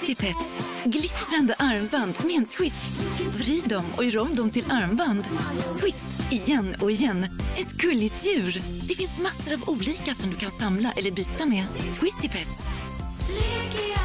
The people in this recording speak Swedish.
Twisty Pets. Glittrande armband med en twist. Vrid dem och gör om dem till armband. Twist, igen och igen. Ett gulligt djur. Det finns massor av olika som du kan samla eller byta med. Twisty Pets.